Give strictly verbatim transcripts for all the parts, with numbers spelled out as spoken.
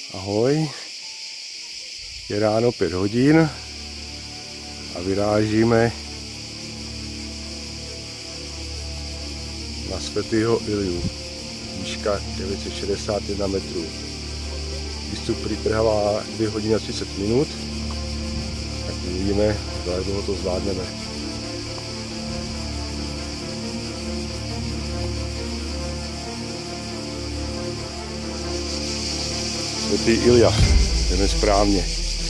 Ahoj, je ráno pět hodin a vyrážíme na Svätého Iliu, výška devět set šedesát jedna metrů. Výstup trvá dvě hodiny a třicet minut, tak uvidíme, jak dlouho to zvládneme. Svätý Ilja, jdeme správně.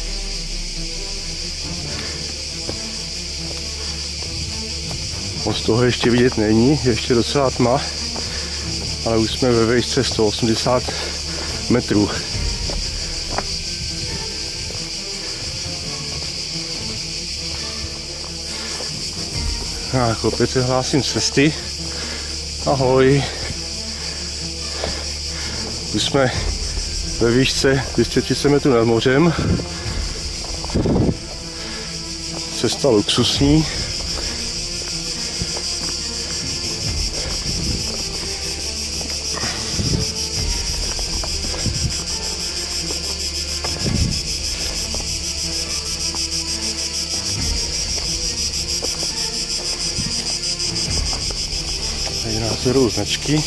Moc toho ještě vidět není, ještě docela tma, ale už jsme ve výšce sto osmdesát metrů. Tak, opět se hlásím z cesty. Ahoj. Už jsme ve výšce dvě stě třicet metrů nad mořem. Cesta luxusní. Tady názorují značky.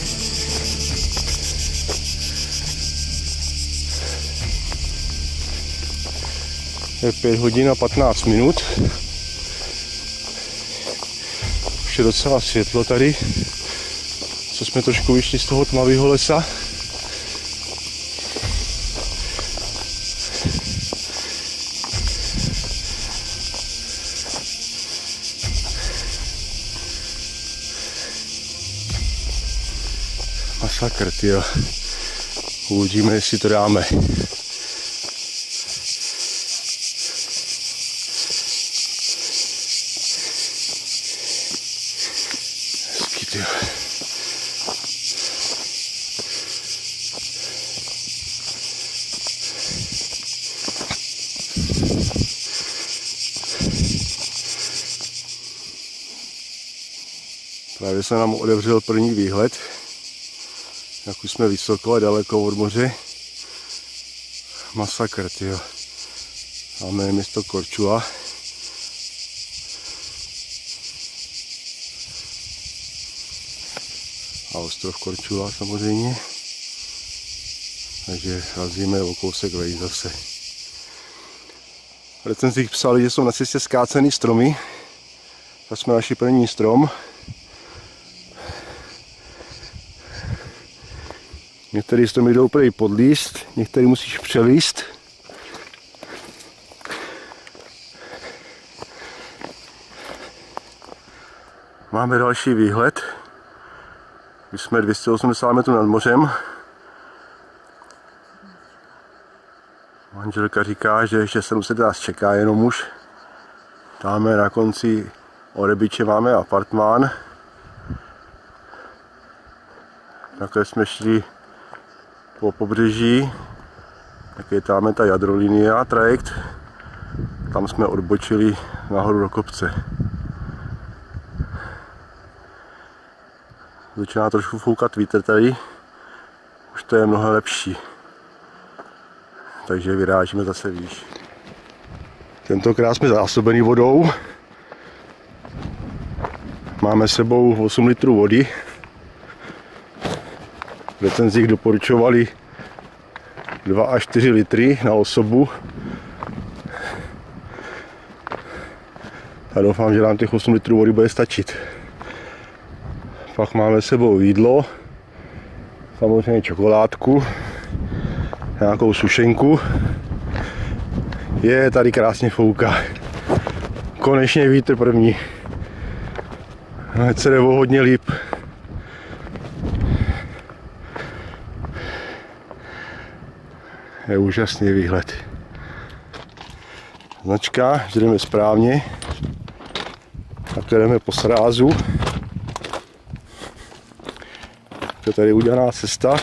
Je pět hodin a patnáct minut. Už je docela světlo tady, co jsme trošku vyšli z toho tmavého lesa. Masakr, tyjo. Uvidíme, jestli to dáme. Hezky, tyjo. Právě se nám otevřel první výhled. Jak už jsme vysoko a daleko od moře. Masakr, tyjo. Máme město Korčula. A ostrov Korčula samozřejmě. Takže razíme o kousek vejš zase. V recenzích psali, že jsou na cestě skácený stromy. Tak jsme našli první strom. Některý stromy jdou úplně pod líst, některý musíš přelíst. Máme další výhled. Už jsme dvě stě osmdesát metrů nad mořem. Manželka říká, že ještě sedm set nás čeká jenom už. Dáme na konci Orebiče máme apartmán. Takhle jsme šli po pobřeží, tak je tam ta jadrolinia trajekt, tam jsme odbočili nahoru do kopce. Začíná trošku foukat vítr tady, už to je mnohem lepší, takže vyrážíme zase výš. Tentokrát jsme zásobení vodou, máme s sebou osm litrů vody. V recenzích doporučovali dva až čtyři litry na osobu. A doufám, že nám těch osm litrů vody bude stačit. Pak máme s sebou jídlo, samozřejmě čokoládku, nějakou sušenku. Je tady krásně fouká. Konečně vítr první. Hned se jde o hodně líp. Je úžasný výhled. Značka, že jdeme správně. Tak jdeme po srázu. To je tady udělaná cesta.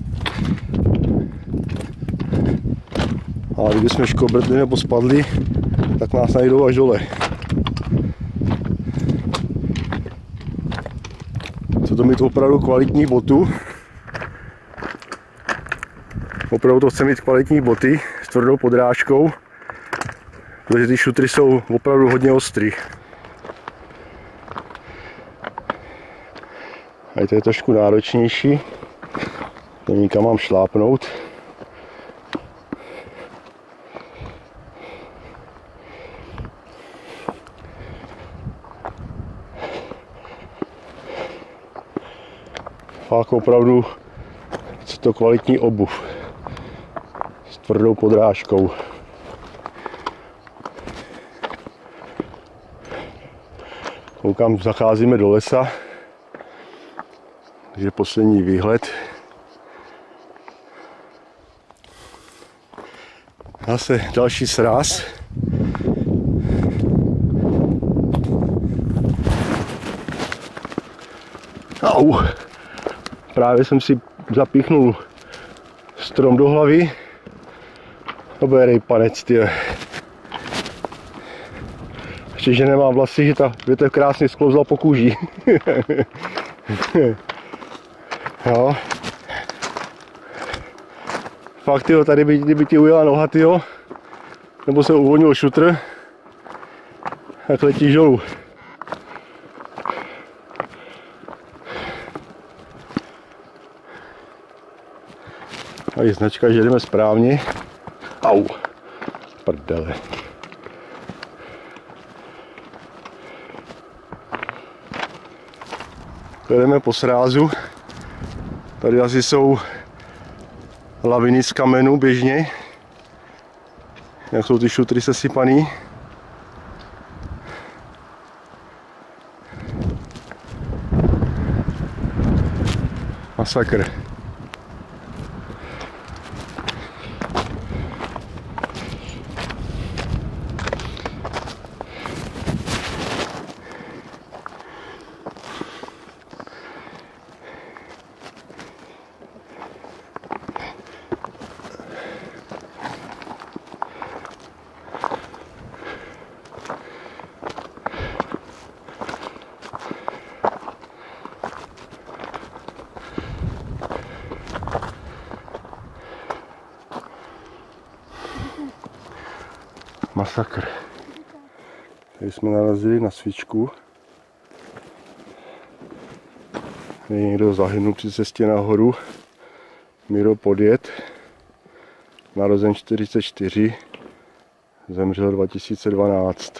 Ale kdybychom škobrdli nebo spadli, tak nás najdou až dole. Co to mít opravdu kvalitní botu. Opravdu to chce mít kvalitní boty s tvrdou podrážkou, protože ty šutry jsou opravdu hodně ostrý. A to je trošku náročnější, nevím, kam mám šlápnout. Fakt opravdu je to kvalitní obuv s tvrdou podrážkou. Koukám, zacházíme do lesa, takže poslední výhled. Zase další sráz. Au! Právě jsem si zapíchnul strom do hlavy. To bude rejpanec, tyhle. Ještě, že nemám vlasy, že ta větev krásně sklouzla po kůži. Jo. Fakt, tyjo, tady by, kdyby ti ujela noha, tyjo, nebo se uvolnil šutr, tak letíš dolů. A je značka, že jdeme správně. Au, prdele. Jdeme po srázu. Tady asi jsou laviny z kamenů běžně. Jak jsou ty šutry sesypaný. Masakr. Masakr. Tady jsme narazili na svíčku. Tady někdo zahynul při cestě nahoru. Miro Podjet. Narozen čtyřicet čtyři. Zemřel dva tisíce dvanáct.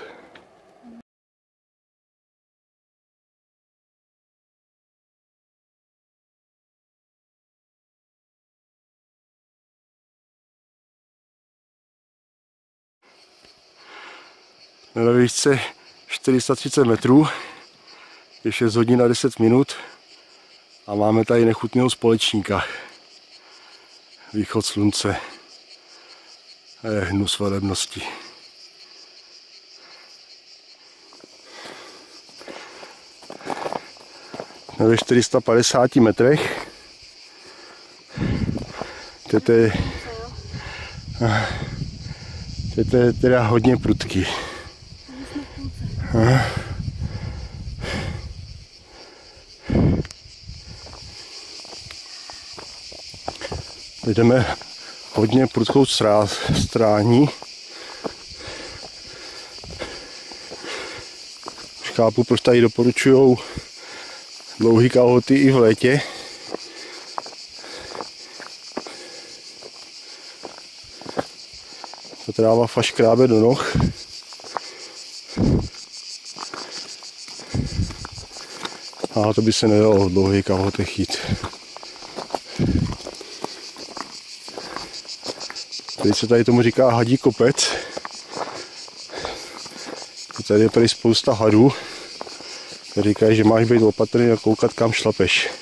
Na výšce čtyři sta třicet metrů, je šest hodin a deset minut a máme tady nechutného společníka. Východ slunce. Je hnus velebnosti. Jsme ve čtyři sta padesáti metrech. To je, to je teda hodně prudký. Aha. Jdeme hodně prudkou strání. Už chápu, proč tady doporučují dlouhý kalhoty i v létě. Ta tráva fakt škrábe do noh. A to by se nedalo v dlouhých kalhotech jít. Teď se tady tomu říká hadí kopec. Tady je prý spousta hadů. Říkají, že máš být opatrný a koukat, kam šlapeš.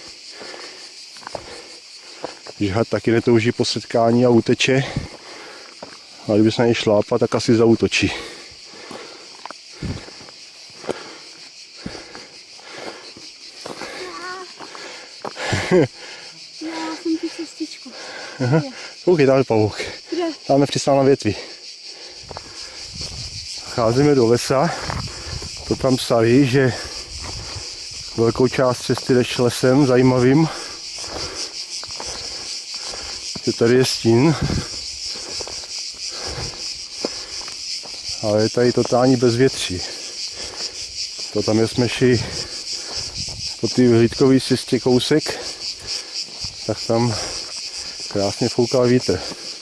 Když had taky netouží po setkání a uteče, a kdyby se na něj šlápal, tak asi zaútočí. Já jsem tu cestičku. Koukej, tam je pavouk. Tam je přistál na větvi. Cházíme do lesa. To tam psali, že velkou část cesty jdeš lesem zajímavým. že tady je stín. Ale je tady totální bezvětří. To tam je smeši po té vyhlídkové cestě kousek, tak tam krásně foukal vítr.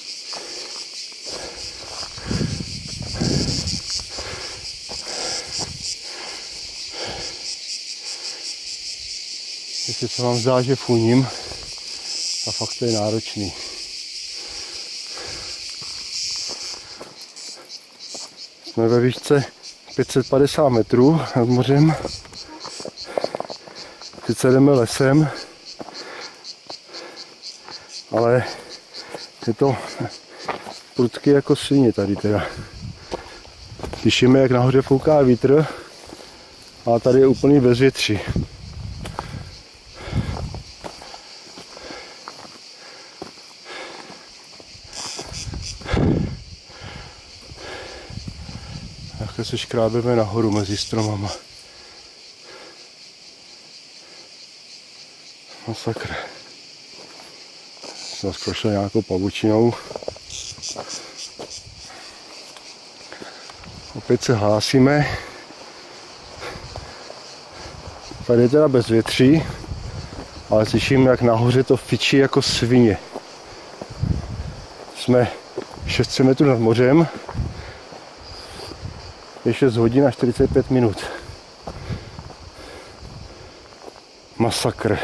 Jestli se vám zdá, že funím, a fakt to je náročný. Jsme ve výšce pět set padesát metrů nad mořem. Sice jdeme lesem, ale je to prudky jako svině tady teda. Slyšíme, jak nahoře fouká vítr, a tady je úplný bezvětří. Takhle se škrábeme nahoru mezi stromama. Masakr. Zase prošel nějakou pavučinou. Opět se hlásíme. Tady je teda bezvětří, ale slyším, jak nahoře to fičí jako svině. Jsme šest set metrů nad mořem. Je šest hodin a čtyřicet pět minut. Masakr.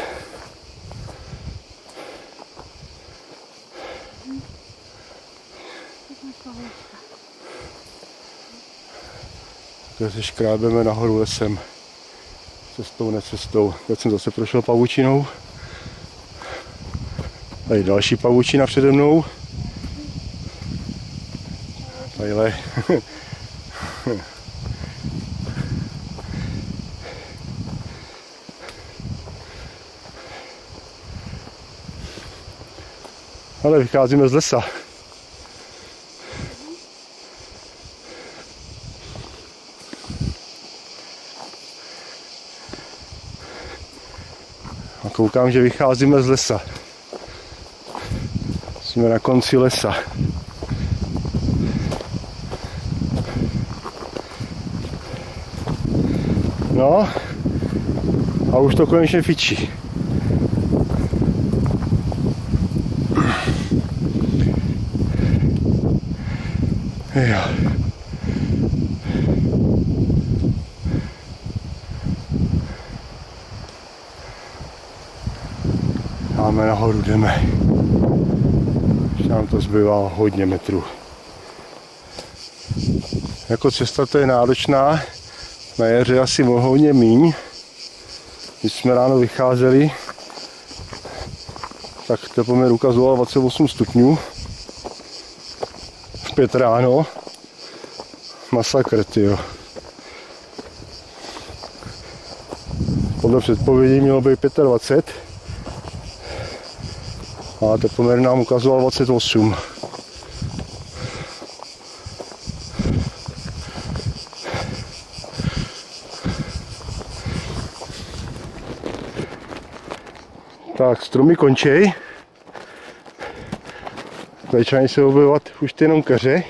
Teď se škrábeme nahoru lesem. Cestou, necestou. Teď jsem zase prošel pavučinou. Tady další pavučina přede mnou. Tadyhle. Ale vycházíme z lesa. A koukám, že vycházíme z lesa. Jsme na konci lesa. No, a už to konečně fičí. Jo. Máme nahoru, jdeme. Už nám to zbývá hodně metrů. Jako cesta to je náročná. Na jaře asi hodně míň. Když jsme ráno vycházeli, tak teploměr ukazoval dvacet osm stupňů. V pět ráno. Masakr, tyjo. Podle předpovědí mělo být dvacet pět. A teploměr nám ukazoval dvacet osm. Tak, stromy končí. Začínají se objevovat už ty jenom keře.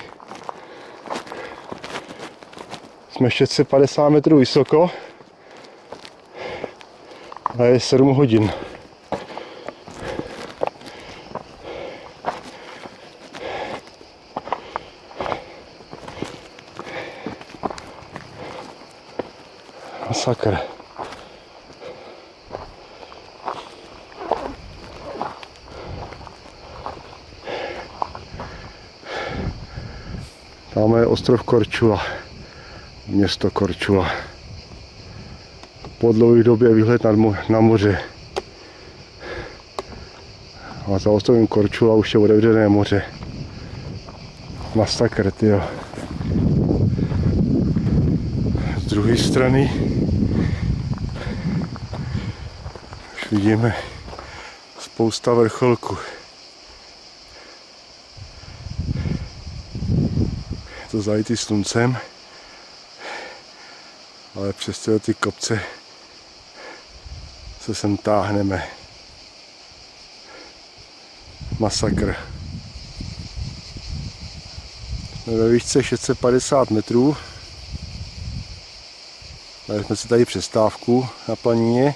Jsme šest set padesát metrů vysoko. A je sedm hodin. Masakr. Tam je ostrov Korčula, město Korčula. Po dlouhé době výhled na moře. A za ostrovem Korčula už je otevřené moře. Masakr, tyjo. Z druhé strany už vidíme spousta vrcholků. To zalitý sluncem, ale přes tyhle ty kopce se sem táhneme. Masakr. Jsme ve výšce šest set padesát metrů. Dali jsme si tady přestávku na planině.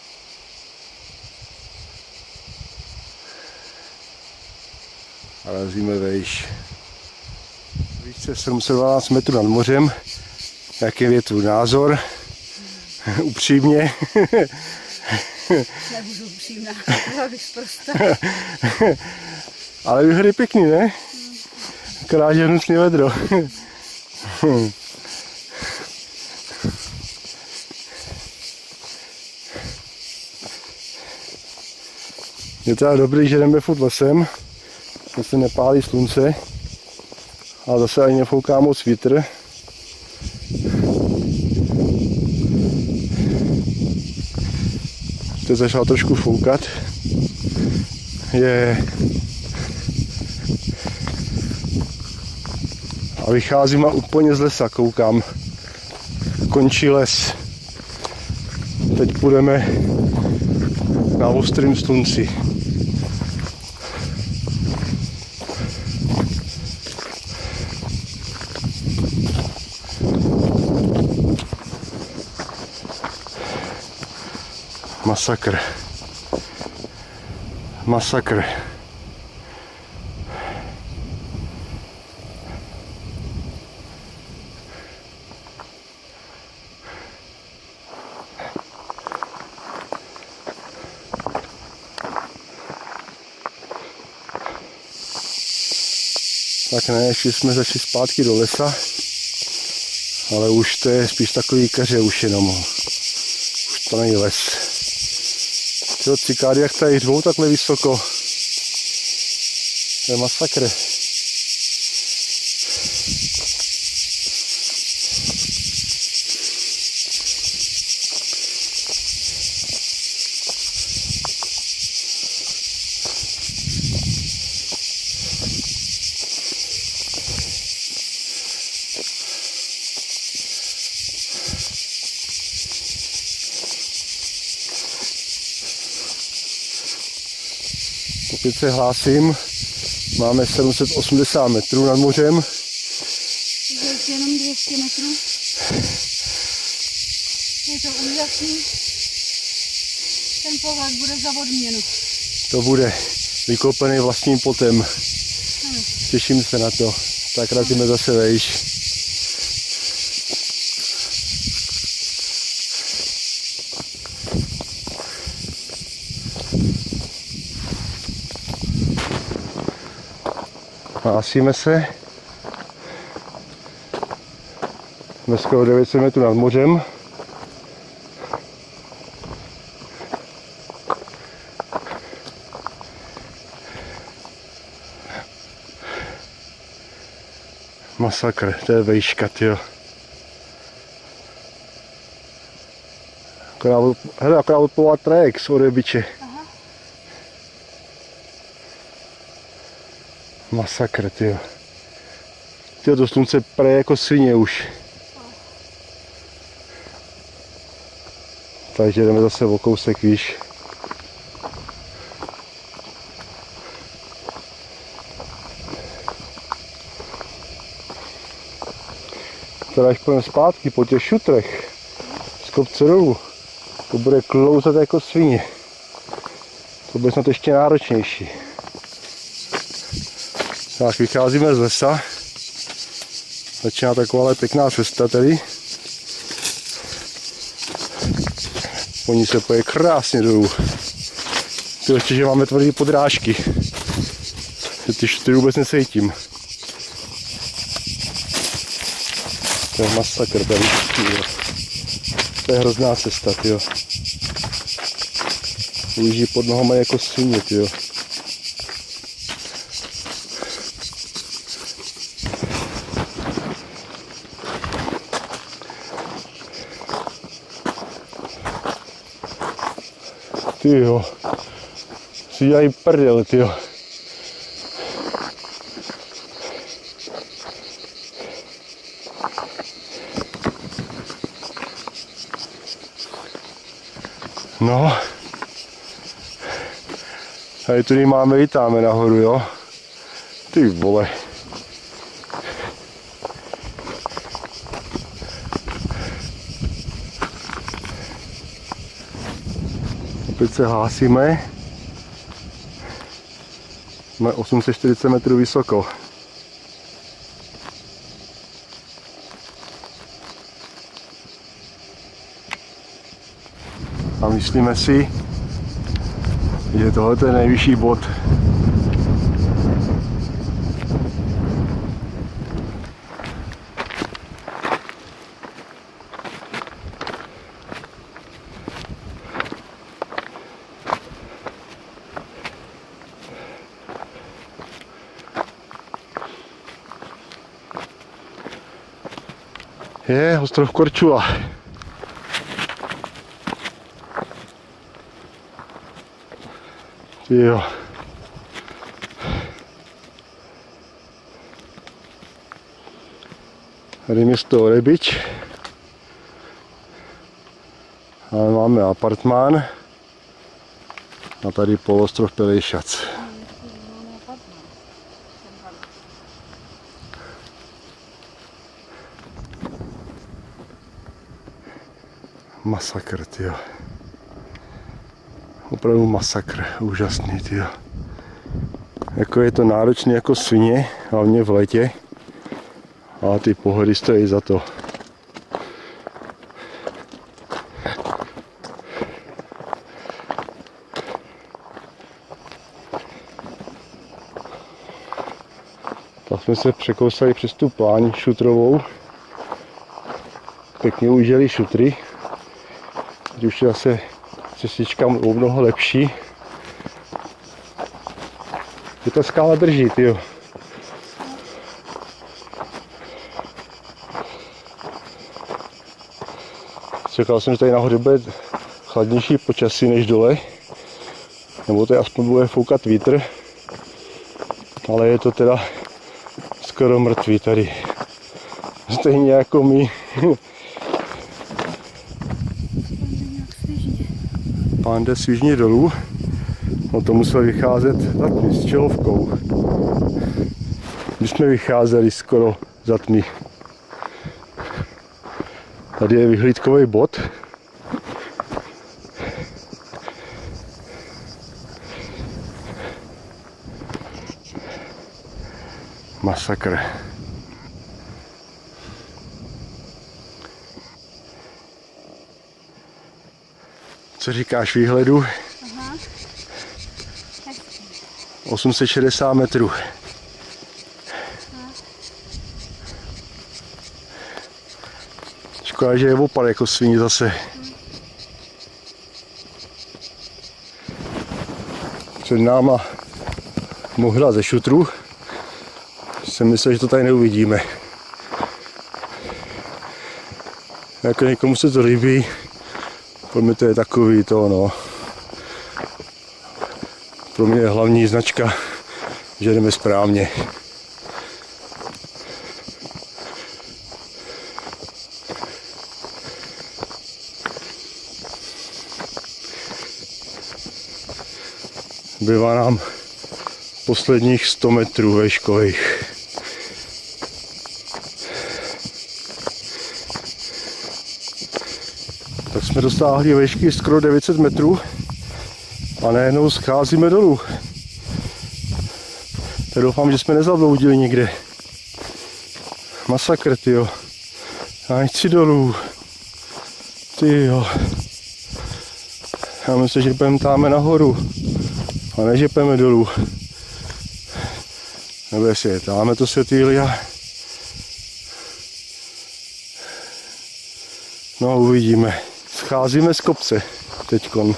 A razíme vejš. Výšce sedm set dvanáct metrů nad mořem. Jaký je tvůj názor? Upřímně. Nebudu upřímná, byla bych zprostá. Ale výhled je pěkný, ne? Akorát, že hnusný vedro. Je teda dobrý, že jdeme furt lesem, že se nepálí slunce, ale zase ani nefouká moc vítr. Teď začalo trošku foukat. Je... A vycházím a úplně z lesa koukám. Končí les. Teď půjdeme na ostrým slunci. Masakr. Masakr. Tak ne, ještě jsme začali zpátky do lesa, ale už to je spíš takový keře už jenom. Už to není les. Tyjo, cikády jak tady řvou takhle vysoko. To je masakr. Opět se hlásím, máme sedm set osmdesát metrů nad mořem. Takže jenom dvě stě metrů. Je to úžasný. Ten pohled bude za odměnu. To bude vykopený vlastním potem. Ano. Těším se na to. Tak razíme zase vejš. Hlásíme se. Jsme skoro devět set metrů nad mořem. Masakr, to je vejška, tyjo. Akorát, hele, akorát odplovat trajek z Orebiče. Aha. Masakr, tyjo. Tyjo, to slunce praje jako svině už. Takže jdeme zase o kousek výš. Teda až půjdeme zpátky po těch šutrech z kopce dolů, to bude klouzat jako svině. To bude snad ještě náročnější. Tak vycházíme z lesa. Začíná taková pěkná cesta tady. Po ní se poje krásně dolů. To ještě, že máme tvrdý podrážky. Ty šutry vůbec necítím. To je masakr tady. Tyjo. To je hrozná cesta, tyjo. Ujíždí pod nohama jako svině, tyjo. Tyjo. Si dělají prdel, tyjo. No, Tady tudy máme i tam nahoru, jo. Ty vole. Opět se hlásíme. Jsme osm set čtyřicet metrů vysoko. A myslíme si, že tohle je nejvyšší bod. Je ostrov Korčula. Jo. Tady město Rebič. Ale máme apartmán. A tady poloostrov Pelejšac. Masakr, tyjo. Opravdu masakr, úžasný, tyjo. Jako je to náročný jako svině, hlavně v létě. A ty pohody stojí za to. Tak jsme se překousali přes tu pláň šutrovou. Pěkně užili šutry. Teď už je zase cestička o mnoho lepší. Je ta skála drží, tyjo. Čekal jsem, že tady nahoře bude chladnější počasí než dole. Nebo tady aspoň bude foukat vítr. Ale je to teda skoro mrtvý tady. Stejně jako my. Pán jde svižně dolů. No to musel vycházet za tmy s čelovkou. My jsme vycházeli skoro za tmy. Tady je vyhlídkový bod. Masakr. Co říkáš výhledu? Aha. osm set šedesát metrů. Škoda, že je opad jako svině zase. Před náma mohla ze šutru. Jsem myslel, že to tady neuvidíme. Jako někomu se to líbí, pro mě to je takový to, no. Pro mě je hlavní značka, že jdeme správně. Bývá nám posledních sto metrů vejškových. Tak jsme dosáhli vejšky skoro devět set metrů a najednou scházíme dolů. Tak doufám, že jsme nezabloudili nikde. Masakr, tyjo. Já chci dolů. Tyjo. Já myslím, že půjdeme tam nahoru. A ne, že půjdeme dolů. Nebo jestli je táme to světýlia. No, uvidíme. Scházíme z kopce teďkon.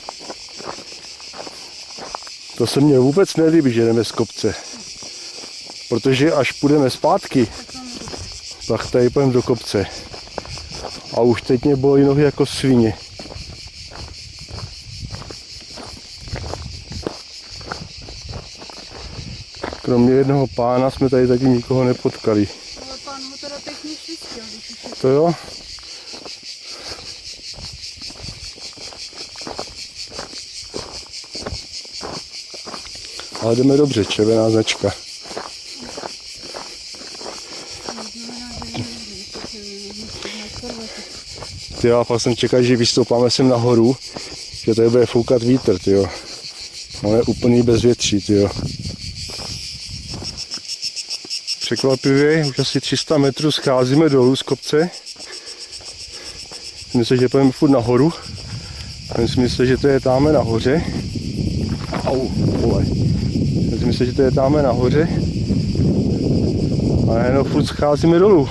To se mně vůbec nelíbí, že jdeme z kopce. Protože až půjdeme zpátky, tak tady půjdeme do kopce. A už teď mě bolí nohy jako svině. Kromě jednoho pána jsme tady zatím nikoho nepotkali. Ale pán ho teda pěkně švistil, když už je. To jo? Ale jdeme dobře, červená značka. Tyjo, a pak jsem čekal, že vystoupáme sem nahoru, že tady bude foukat vítr, tyjo. No je úplný bezvětří, tyjo. Překvapivě, už asi tři sta metrů scházíme dolů z kopce. Myslím, že půjdeme furt nahoru. Myslím, že to je táme nahoře. Au, vole. Myslím, že to je táme nahoře. A najednou furt scházíme dolů.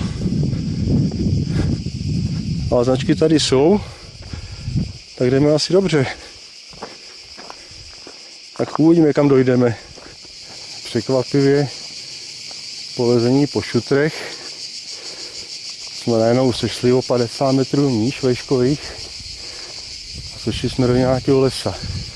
Ale značky tady jsou. Tak jdeme asi dobře. Tak uvidíme, kam dojdeme. Překvapivě polezení po šutrech. Jsme najednou sešli o padesát metrů níž vejškových a sešli jsme do nějakého lesa.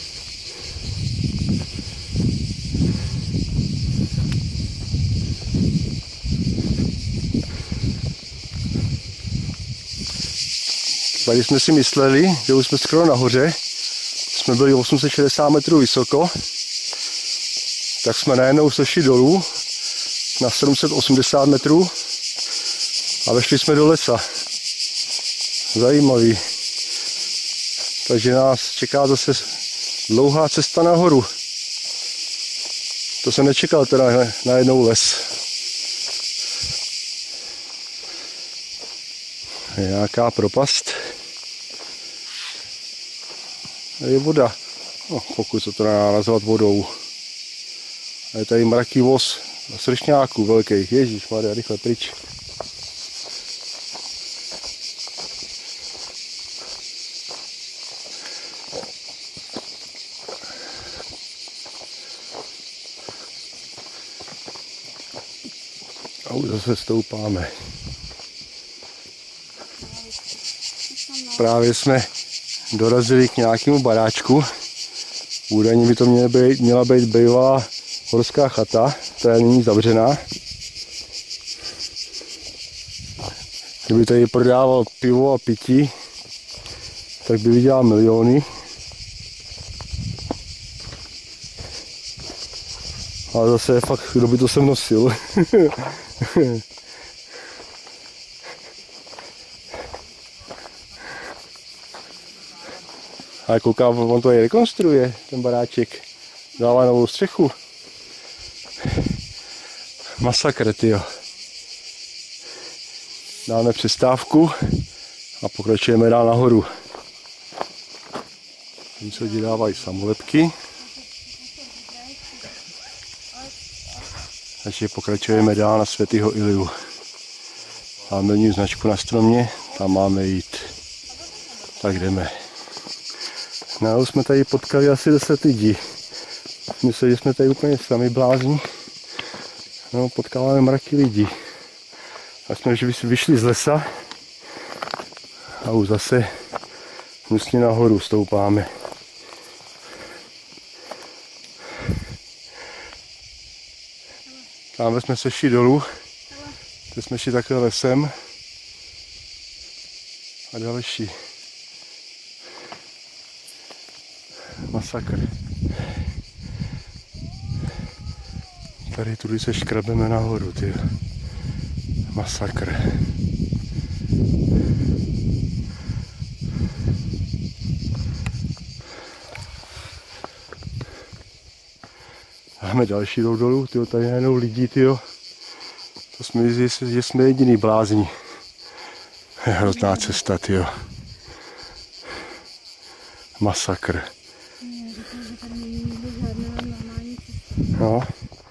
Tady jsme si mysleli, že už jsme skoro nahoře, jsme byli osm set šedesát metrů vysoko, tak jsme najednou sešli dolů na sedm set osmdesát metrů a vešli jsme do lesa. Zajímavý. Takže nás čeká zase dlouhá cesta nahoru. To jsem nečekal teda najednou les. Je nějaká propast. Je voda. No, pokud se to dá nazvat vodou. A je tady mraký voz sršňáků velkých. Ježišmarja, rychle pryč. A už zase stoupáme. Právě jsme dorazili k nějakému baráčku. Údajně by to měla být, měla být bývalá horská chata, která je nyní zavřená. Kdyby tady prodával pivo a pití, tak by vydělal miliony. Ale zase fakt, kdo by to sem nosil. Ale koukám, on to je rekonstruuje, ten baráček. Dává novou střechu. Masakr, tyjo. Dáme přestávku a pokračujeme dál nahoru. Něco lidi dávají samolepky. Takže pokračujeme dál na Svatého Iliu. Tam mění značku na stromě, tam máme jít. Tak jdeme. No, jsme tady potkali asi deset lidí. Mysleli, že jsme tady úplně sami blázni. No, potkáváme mraky lidí. A jsme už vyšli z lesa a už zase hnusně nahoru stoupáme. Tam jsme se šli dolů, teď jsme šli takhle lesem a další. Masakr. Tady tudy se škrabeme nahoru, ty. Masakr. Máme další jdou dolů, tyjo, tady najednou lidí, tyjo. To jsme mysleli, že jsme jediný blázni. Je hrozná cesta, tyjo. Masakr. No.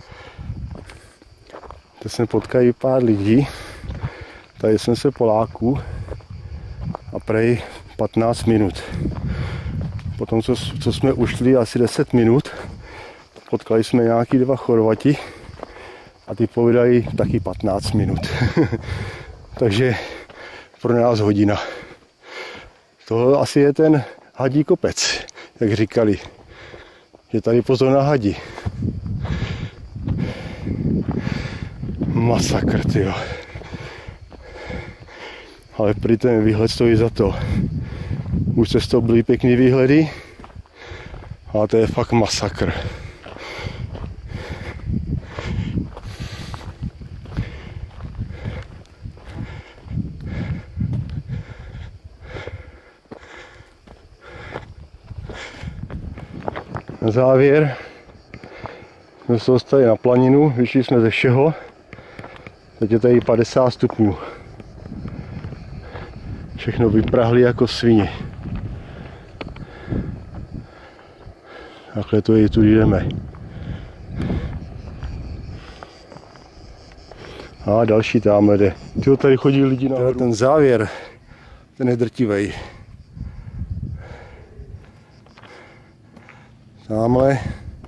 Teď jsme potkali pár lidí. Tady jsme se Poláků a prej patnáct minut. Potom, co, co jsme ušli asi deset minut, potkali jsme nějaký dva Chorvati a ty povídají taky patnáct minut. Takže pro nás hodina. Tohle asi je ten hadí kopec, jak říkali. Je tady pozor na hadi. Masakr, tyjo. Ale prý ten výhled stojí za to. Už se z toho byly pěkný výhledy, ale to je fakt masakr. Na závěr jsme se dostali na planinu, vyšli jsme ze všeho. Teď je tady padesát stupňů. Všechno vyprahli jako svině. Takhle to je, tu jdeme. A další tamhle jde. Tyjo, tady chodí lidi na ten závěr, ten je drtivej. Tamhle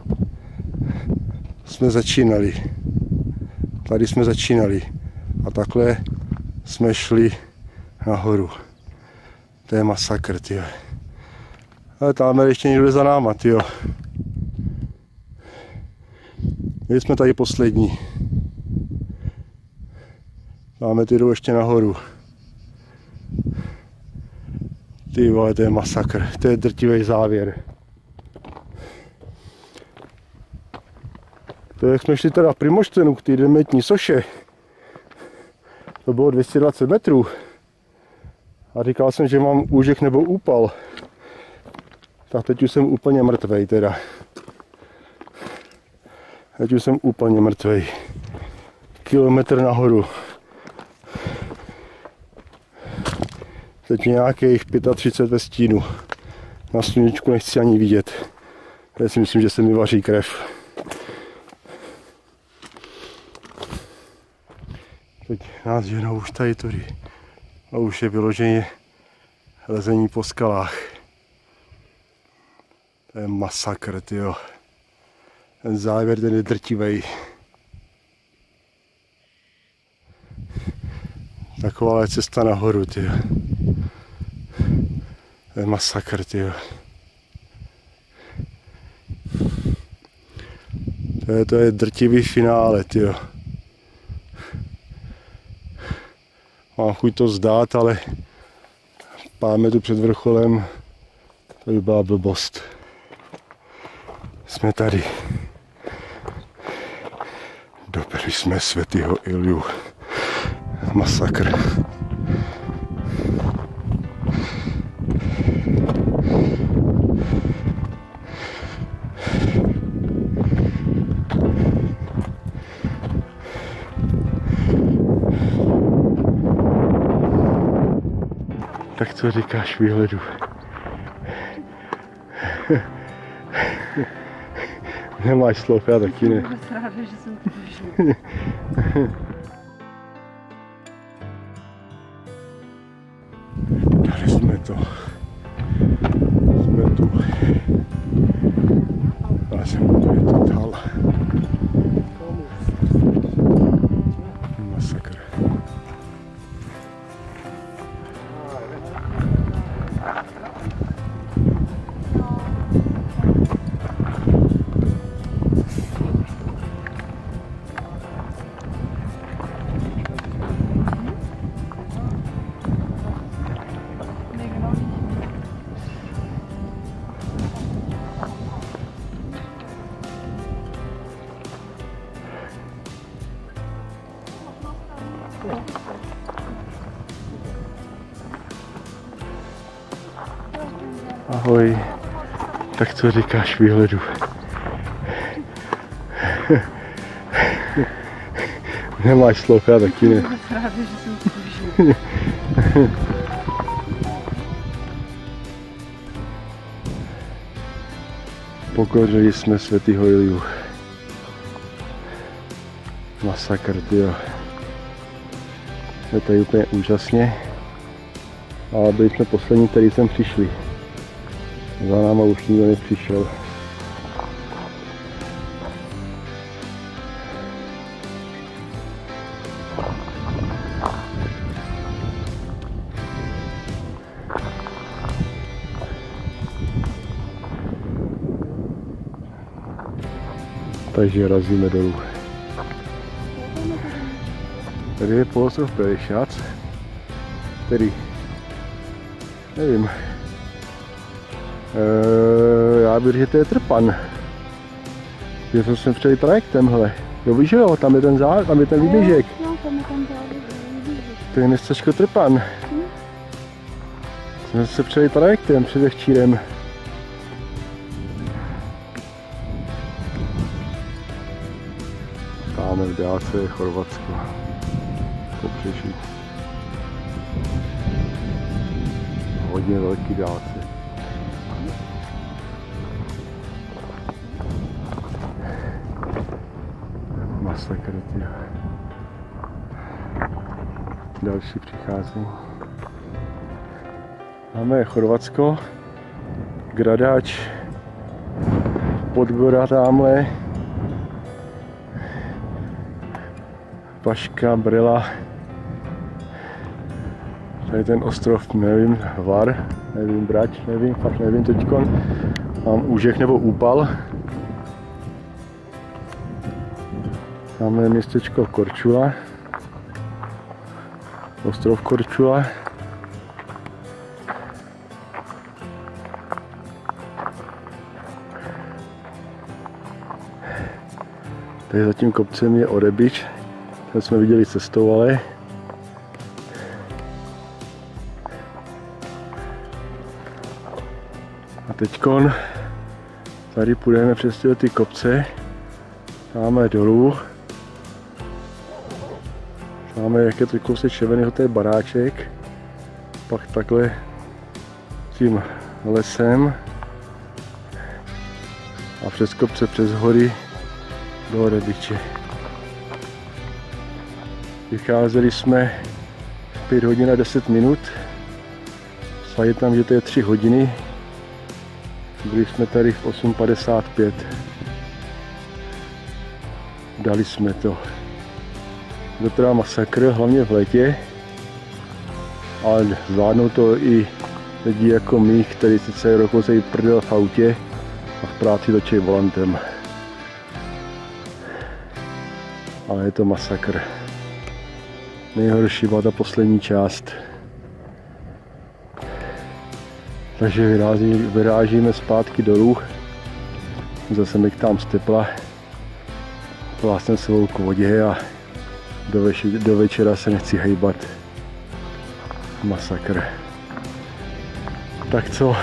jsme začínali. Tady jsme začínali. A takhle jsme šli nahoru. To je masakr, tyjo. Ale tamhle ještě někdo je za náma, tyjo. My jsme tady poslední. Máme ty jdou ještě nahoru. Ty vole, to je masakr. To je drtivý závěr. To jak jsme šli teda v Primoštenu k té demetní soše. To bylo dvě stě dvacet metrů. A říkal jsem, že mám úžek nebo úpal. Tak teď už jsem úplně mrtvej teda. Teď už jsem úplně mrtvej. Kilometr nahoru. Teď nějakých třicet pět ve stínu. Na sluníčku nechci ani vidět. Já si myslím, že se mi vaří krev. Teď nás ženou už tady tudy. A už je vyloženě lezení po skalách. To je masakr, tyjo. Ten závěr, ten je drtivej. Taková je cesta nahoru, tyjo. To je masakr, tyjo. To je, to je drtivý finále, tyjo. Mám chuť to vzdát, ale pár metrů před vrcholem to by byla blbost. Jsme tady. Dobyli jsme svatého Ilju. Masakr. Tak co říkáš výhledu? Nemáš slov, já taky ne. Jsem vůbec ráda, že jsem tu vyšla. Tady jsme to. Jsme tu. Já jsem to je to dal. Masakr. Ahoj, tak co říkáš výhledu? Nemáš slov, já taky ne. Jsem vůbec ráda, že jsem tu vyšla. Pokořili jsme svatýho Ilju. Masakr, tyjo. Je tady úplně úžasně. Ale byli jsme poslední, který sem přišli. Za náma už nikdo nepřišel. Takže razíme dolů. Tady je poloostrov Pelešac, který, nevím, e, já bych, že to je Trpan. Že jsme sem přijeli trajektem, hele. Jo, víš jo, tam je ten zá, tam je ten výběžek. No, tam je ten výběžek. To je městečko Trpan. Hmm. Jsme se přijeli trajektem před Vechčírem. v dálce je Chorvatsko. Pobřeží. Hodně velký dálce. Masakr, tyjo. Další přichází. Máme Chorvatsko, Gradač, Podgora tamhle, Paška, Brela, tady ten ostrov, nevím, Var, nevím, Brač, nevím, fakt nevím teďkon, mám Úžek nebo Úpal. Máme městečko Korčula, ostrov Korčula. Tady za tím kopcem je Orebič, tam jsme viděli cestovali. A teďkon tady půjdeme přes tyhle ty kopce, dáme dolů. Máme jak je to kousek červeného, to je baráček, pak takhle tím lesem a přes kopce, přes hory do Orebiče. Vycházeli jsme pět hodin a deset minut, psali tam, že to je tři hodiny, byli jsme tady v osm padesát pět. Dali jsme to. Je to teda masakr, hlavně v létě, ale zvládnou to i lidi jako my, kteří sice rokozejí prdel v autě a v práci točí volantem. Ale je to masakr. Nejhorší byla ta poslední část. Takže vyráží, vyrážíme zpátky dolů. Zase mi tam z tepla. Plásnem sebou k vodě a do, več do večera se nechci hejbat. Masakr. Tak co?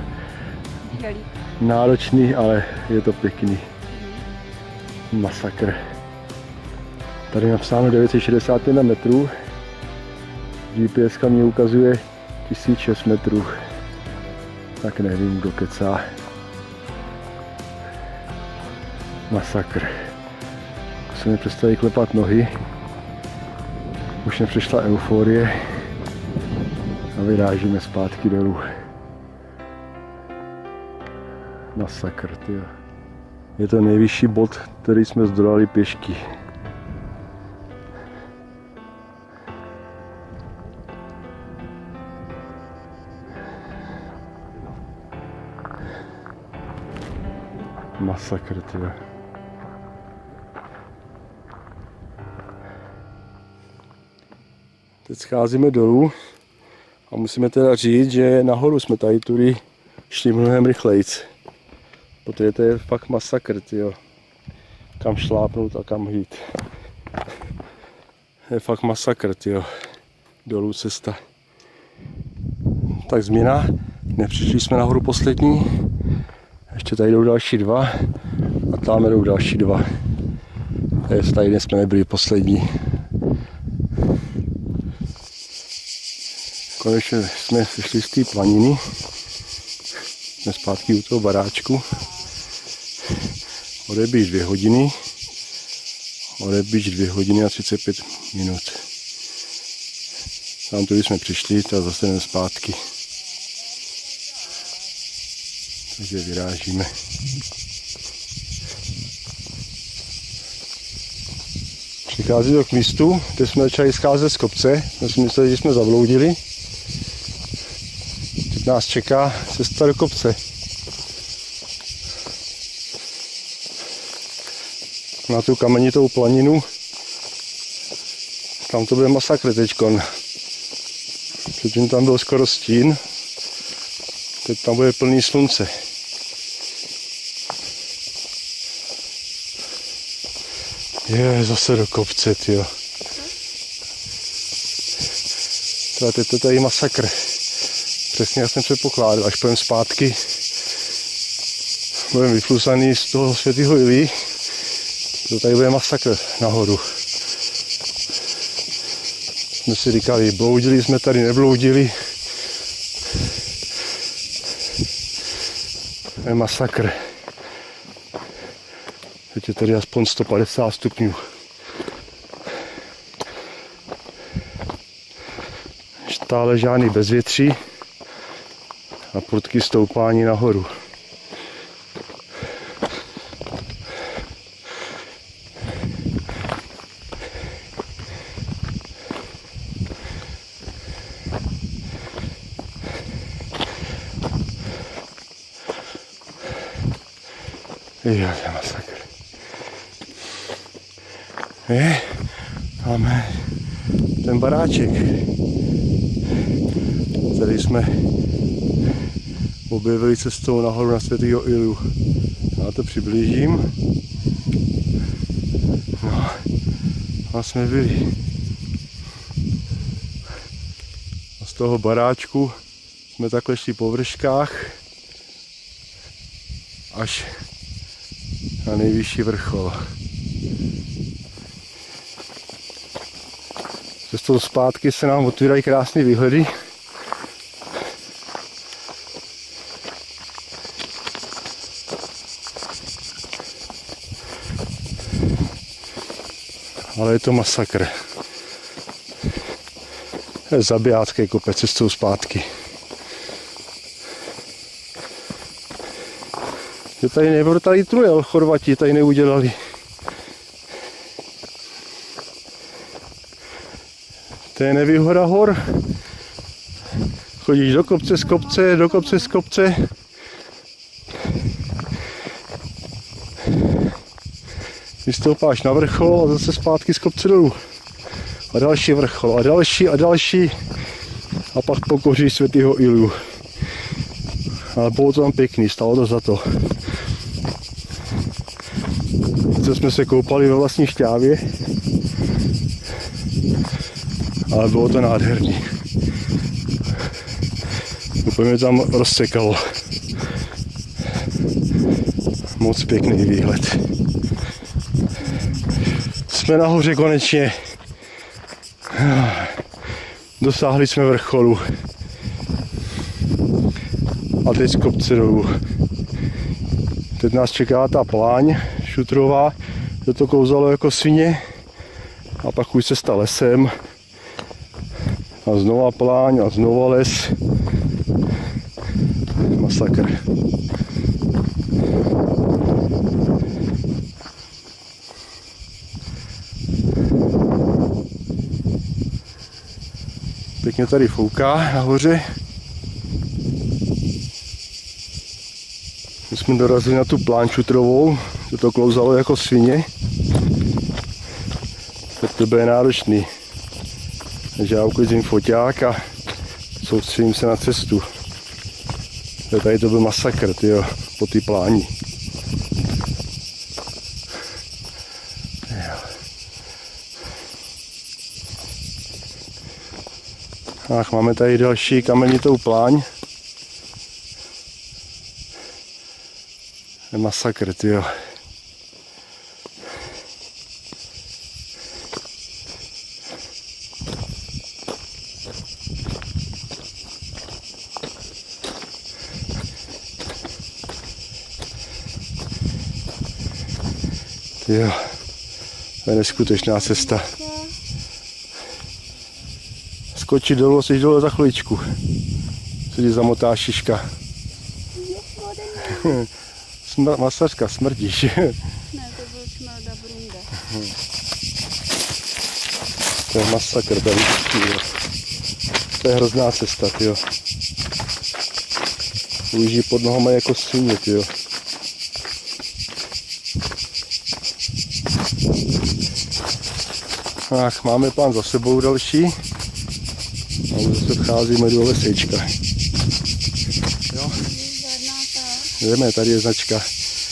Náročný, ale je to pěkný. Masakr. Tady je napsáno devět set šedesát jedna metrů. G P S ka mě ukazuje tisíc šest metrů. Tak nevím, kdo kecá. Masakr. Se mi přestali klepat nohy. Už nepřišla euforie. A vyrážíme zpátky dolů. Masakr, tyjo. Je to nejvyšší bod, který jsme zdolali pěšky. Masakr, tyjo. Teď scházíme dolů a musíme teda říct, že nahoru jsme tady tudy šli mnohem rychlejc. Protože to je fakt masakr, tyjo. Kam šlápnout a kam jít. Je fakt masakr, tyjo. Dolů cesta. Tak změna. Nepřišli jsme nahoru poslední. Ještě tady jdou další dva. A tam jdou další dva. Takže tady dnes jsme nebyli poslední. Konečně jsme šli z té planiny. Jsme zpátky u toho baráčku. Orebič dvě hodiny. Orebič dvě hodiny a třicet pět minut. Tam tudy jsme přišli, tak zase jdeme zpátky. Takže vyrážíme. Přichází to k místu, kde jsme začali scházet z kopce. My jsme mysleli, že jsme zabloudili. Teď nás čeká cesta do kopce. Na tu kamenitou planinu. Tam to bude masakr teďkon. Předtím tam byl skoro stín. Teď tam bude plný slunce. Je, zase do kopce, tyjo. Teda teď to tady masakr. Přesně jak jsem předpokládal, až půjdeme zpátky. Budeme vyflusaný z toho světého Ilí. To tady bude masakr nahoru. Jsme si říkali, bloudili jsme tady, nebloudili. To je masakr. Teď je tady aspoň sto padesát stupňů. Stále žádný bezvětří a prudký stoupání nahoru. Jo, to je masakr. Je, máme ten baráček, který jsme objevili cestou nahoru na Světýho Ilju. Já to přiblížím. No, a jsme byli. A z toho baráčku jsme takhle šli po vrškách až na nejvyšší vrchol. Cestou zpátky se nám otvírají krásné výhledy. Ale je to masakr. To je zabijácký kopec cestou zpátky. Že tady nebyl tady tunel, Chorvati tady neudělali. To je nevýhoda hor. Chodíš do kopce z kopce, do kopce z kopce. Vystoupáš na vrchol a zase zpátky z kopce dolů. A další vrchol a další a další. A pak pokoříš Světýho Ilju. Ale bylo to tam pěkný, stalo to za to. Teď jsme se koupali ve vlastní šťávě. Ale bylo to nádherný. Úplně tam rozsekalo. Moc pěkný výhled. Jsme nahoře konečně. Dosáhli jsme vrcholu. A teď z kopce dolů. Teď nás čeká ta pláň šutrová, kde to kouzalo jako svině. A pak už cesta lesem. A znova pláň a znova les. Masakr. Pěkně tady fouká nahoře. My jsme dorazili na tu pláň šutrovou, že to klouzalo jako svině. Tak to bude náročný. Takže já uklidím foťák a soustředím se na cestu. Tady to byl masakr, tyjo, po té pláni. Ach, máme tady další kamenitou pláň. Je masakr, tyjo. Jo, to je neskutečná cesta. Skočit dolů, jsi dole za chviličku. Se ti zamotá šiška. Smr- masařka, smrdíš. Ne, to byl čmelda brunda. To je masakr tady. To je hrozná cesta, tyjo. Ujíždí pod nohama jako svině, tyjo. Ach, máme plán za sebou další. A už zase vcházíme do lesečka. Jo. Jdeme, tady je značka.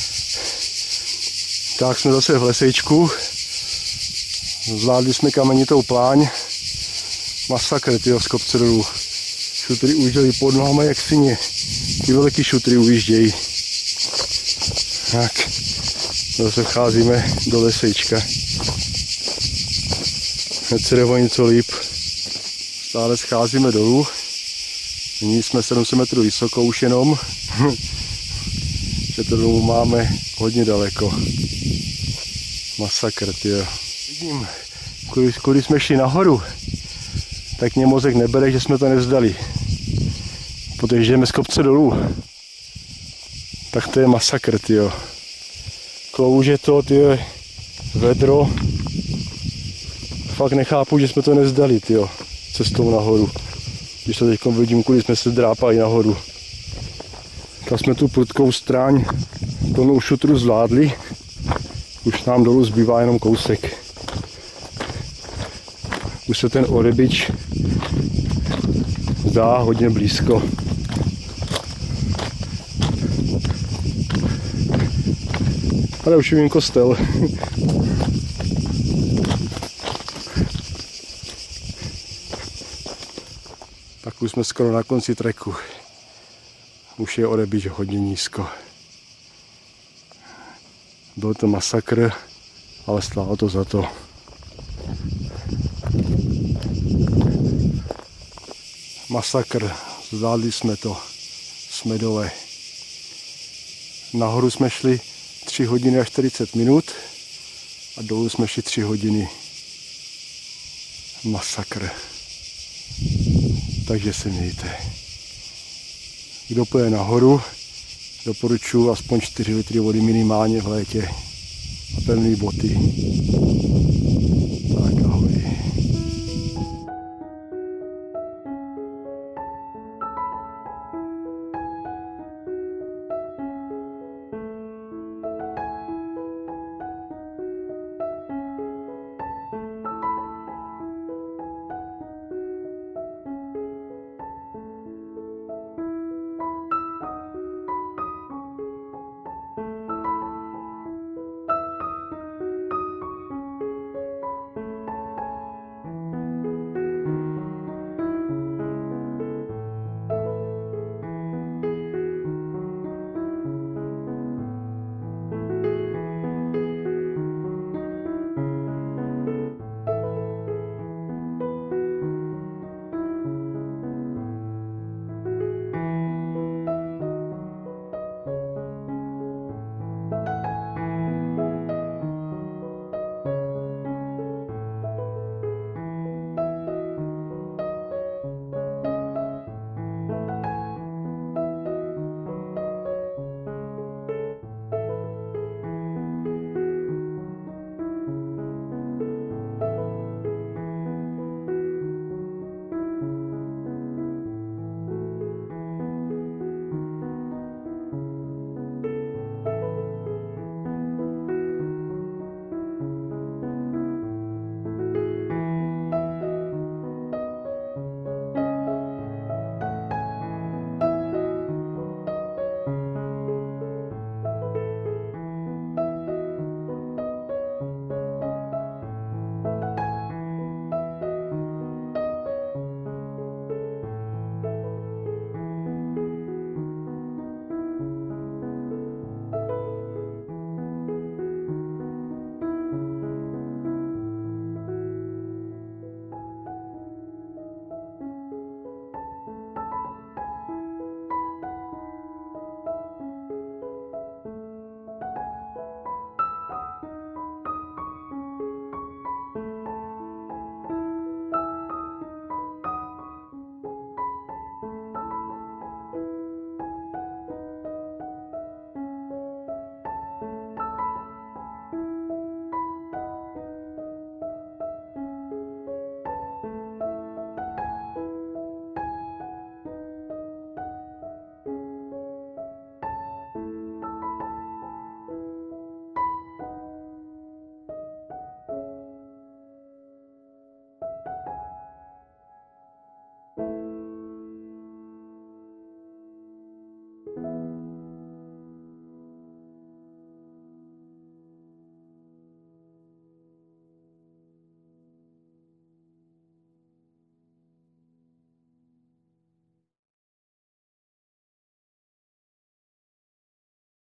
Tak jsme zase v lesečku. Zvládli jsme kamenitou pláň. Masakr, tyjo, z kopce dolů. Šutry ujížděli pod nohama jak svině. Ty velký šutry ujíždějí. Tak. Zase vcházíme do lesejčka. Hned se jde o něco líp. Stále scházíme dolů. Nyní jsme sedm set metrů vysoko už jenom. Že to domů máme hodně daleko. Masakr, tyjo. Vidím, když jsme šli nahoru, tak mě mozek nebere, že jsme to nevzdali. Protože jdeme z kopce dolů. Tak to je masakr, tyjo. Klouže to, tyjo, vedro. Fakt nechápu, že jsme to nevzdali, tyjo, cestou nahoru. Když to teď vidím, kudy jsme se drápali nahoru. Tak jsme tu prudkou stráň plnou šutru zvládli. Už nám dolů zbývá jenom kousek. Už se ten Orebič zdá hodně blízko. Ale už vidím kostel. Tak už jsme skoro na konci treku. Už je Orebič hodně nízko. Byl to masakr, ale stálo to za to. Masakr, zvládli jsme to. Jsme dole. Nahoru jsme šli tři hodiny a čtyřicet minut a dolů jsme šli tři hodiny. Masakr. Takže se mějte. Kdo půjde nahoru, doporučuji aspoň čtyři litry vody minimálně v létě a pevné boty.